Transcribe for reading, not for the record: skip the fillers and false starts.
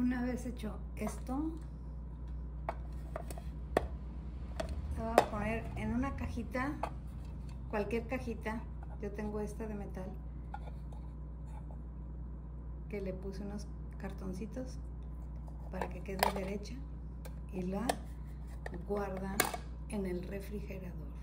Una vez hecho esto, lo voy a poner en una cajita, cualquier cajita. Yo tengo esta de metal que le puse unos cartoncitos para que quede derecha y la guarda en el refrigerador.